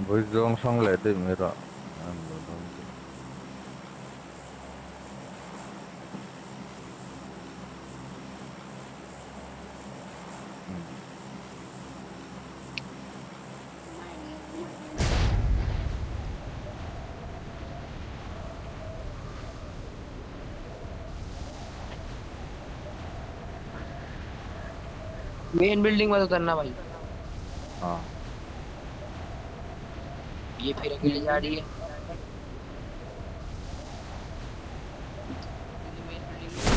Với gương xong lại tìm người rõ em bảo đâu chứ. Ừ. Main building में उतरना भाई। हाँ ये फिर अकेले जा रही है। सीधे मेन बिल्डिंग में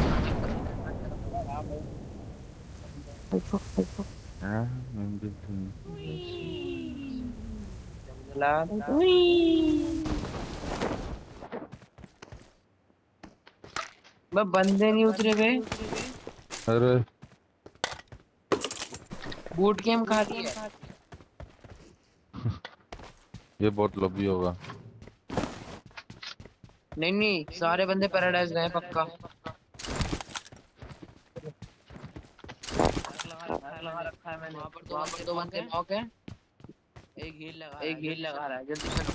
à, mình bình thường là sự जंगला। मैं बंदे नहीं उतरे बे। अरे बूट कैम खा रही है। ये बहुत लंबी होगा नहीं नहीं, सारे बंदे पैराडाइज गए हैं पक्का। लगा रखा है मैंने। वहां पर दो बंदे नॉक है। एक हील लगा रहा है, जल्दी चलो।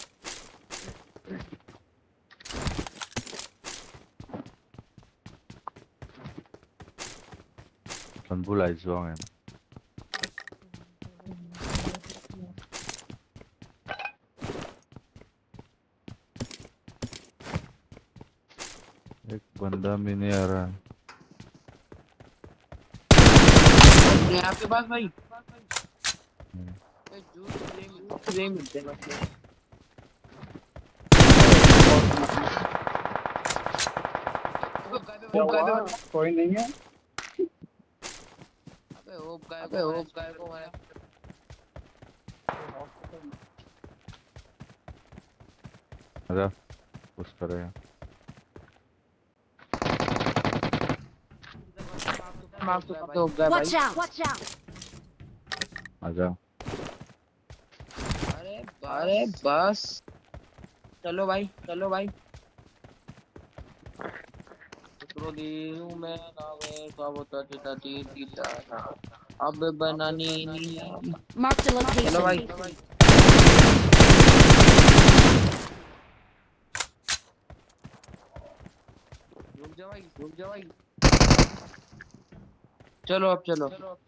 toàn bu lại giòn em एक बंदा भी नहीं आ रहा है ये आपके पास भाई। हम्म, ये मिलते हैं बस। क्या हुआ? कोई नहीं है। अबे होप गाय को मैंने। आजा कुछ करेगा मार्क तो पता होप गाय भाई। Watch out! आजा अरे बस। चलो भाई चलो भाई। उतरो दी हूँ मैं नावे सब होता चिता चीता ना। अब बनानी नहीं। Marked a चलो भाई। location. रुक जा भाई। चलो अब चलो।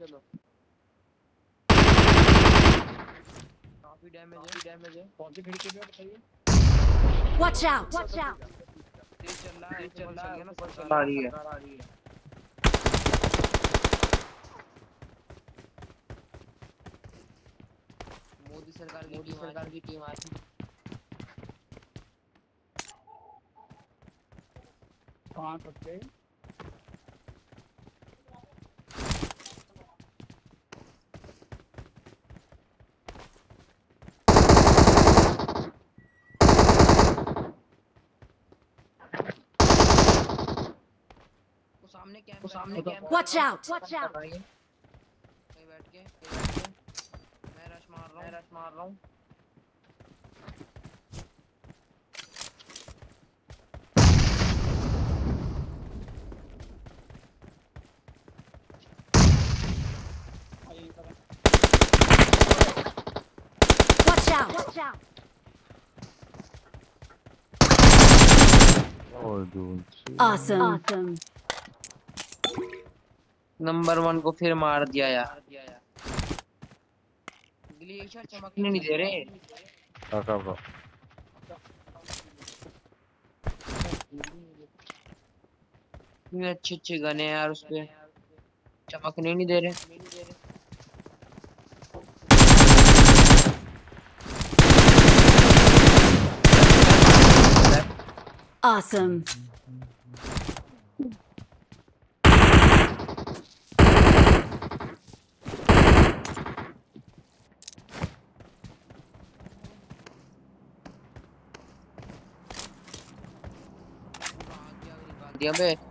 काफी डैमेज है। कौन सी खिड़की पे है बताइए। Watch out! तेज चल रहा है ना, सरकार आ रही है। मोदी सरकार की टीम आ रही है। कहाँ सकते? वो सामने कैंप Watch out! कहीं बैठ के मैं रश मार रहा हूँ। Watch out! और दूर से Awesome. नंबर 1 को फिर मार दिया यार। ग्लेशियर चमकने नहीं दे रहे। काका इतने अच्छे गने यार उस पे, चमकने नहीं दे रहे। Awesome. निकाल दिया बे।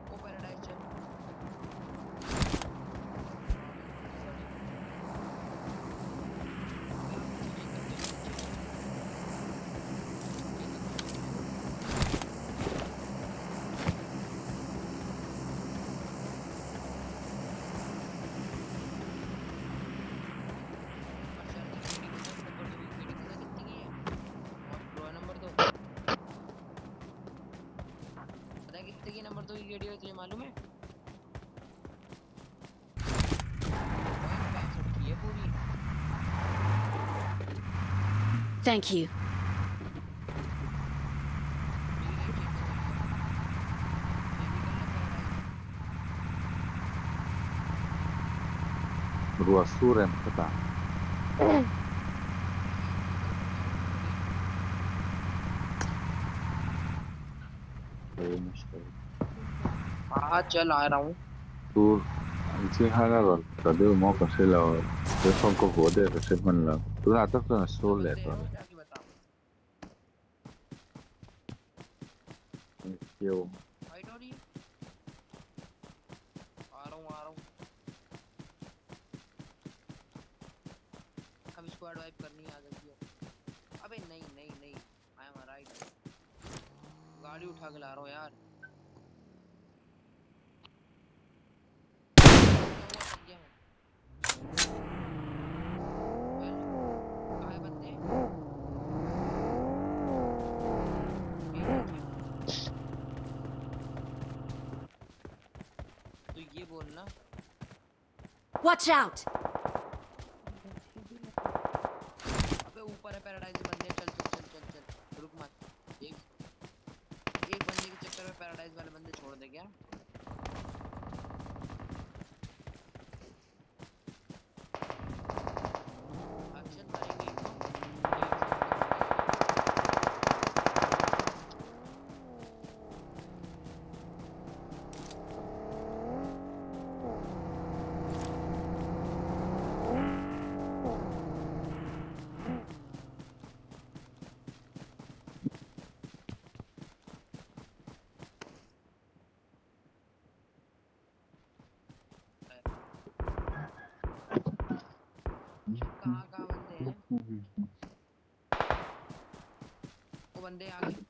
मालूम है? 65 की है पूरी। Thank you. ruas suurem kata. हाँ चल आ रहा हूँ। Tur, si halagal, tadi mo kasi lao, telefon ko bode kasi man lang. Tu natak na sole बंदे to. हैं जाके बता। Yo, फाइट हो रही है। आ रहा हूँ। अब स्क्वाड वाइप करनी आ जल्दी हो। अबे नहीं आई एम राइट। गाड़ी उठा के ला रहा हूँ यार। क्या हुआ थक गया मैं। कहाँ है बंदे? तो ये बोलना। Watch out! अबे ऊपर है पैराडाइज बंदे। चल रुक मत। एक बंदे के चक्कर में पैराडाइज वाले बंदे छोड़ दे क्या? अच्छा मरेंगे। कहाँ बंदे हैं? वो बंदे आ गए।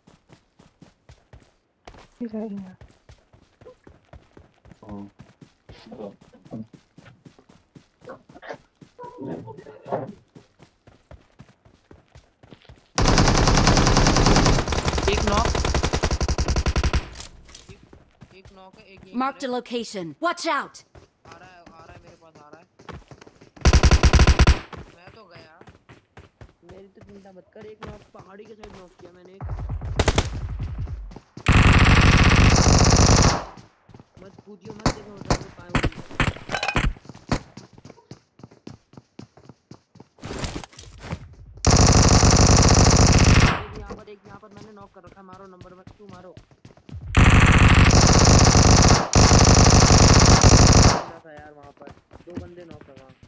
एक नॉक है। एक Marked a location. Watch out! आ रहा है मेरे पास आ रहा है। मैं तो गया। मेरी तो चिंता मत कर। एक नॉक पहाड़ी के साइड नॉक किया मैंने। मत पूछियो मत। देखो उधर तो कहाँ है। यहाँ पर मैंने नॉक कर रखा। मारो नंबर मत तू मारो। था यार वहाँ पर 2 बंदे नॉक है वहाँ।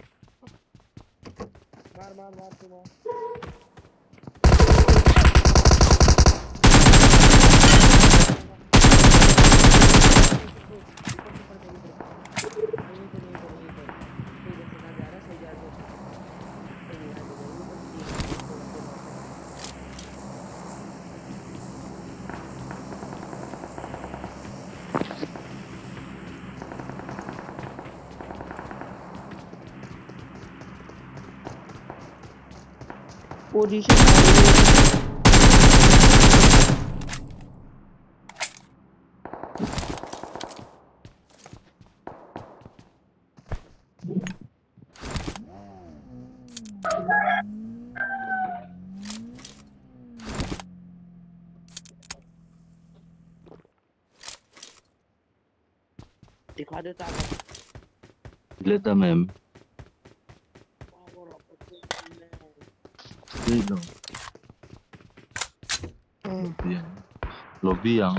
मार तू मार। पोजीशन दिखा देता letak mem. Dino. Lobby yang.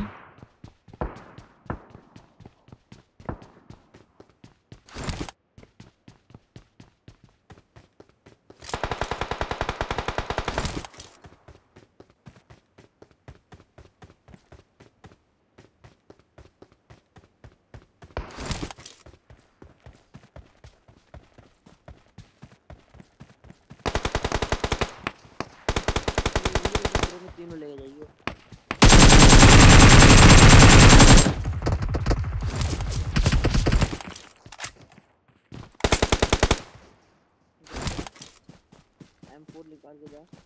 तीनों ले जाइए। M4 निकाल के जा।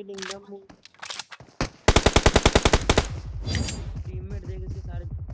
टीममेट देख इसके सारे